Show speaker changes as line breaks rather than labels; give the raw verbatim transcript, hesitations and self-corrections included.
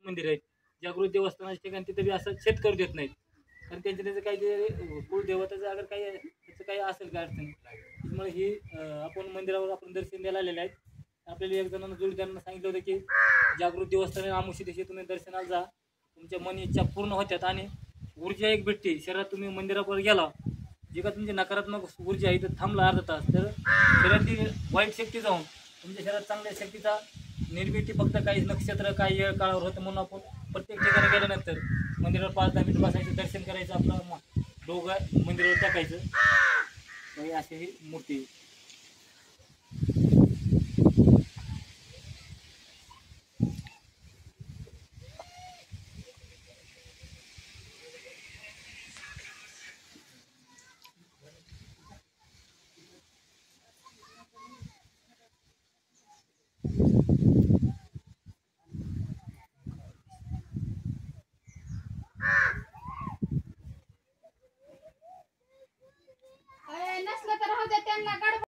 मंदिर आहेत. जागृत देवस्थानाच्या ठिकाणी तिथे बी असं छेद करू देत नाहीत, कारण त्यांच्या त्याचं काही ते कुलदेवताचं अगर काही त्याचं काही असेल काय अडचण, त्यामुळे ही आपण मंदिरावर आपण दर्शन द्यायला आलेले आहेत. आपल्याला एक जणांना जोडीदारांना सांगितलं होतं की जागृत देवस्थान आमुषी दिवशी तुम्ही दर्शनाला जा, तुमच्या मन इच्छा पूर्ण होत्यात आणि ऊर्जा एक भेटते शरीरात. तुम्ही मंदिरावर गेला, जे का तुमची नकारात्मक ऊर्जा आहे तर थांबला अर्धा तास, तर शरीरातली वाईट शक्ती जाऊन तुमच्या शरीरात चांगल्या शक्तीचा निर्मिती फक्त काही नक्षत्र काही वेळ काळावर होतं. म्हणून आपण प्रत्येक ठिकाणी गेल्यानंतर मंदिरावर पाच दहा मिनिट बसायचं, दर्शन करायचं, आपलं डोकं मंदिरावर टाकायचं. अशी ही मूर्ती.
नसलं तर राहू द्या, त्यांना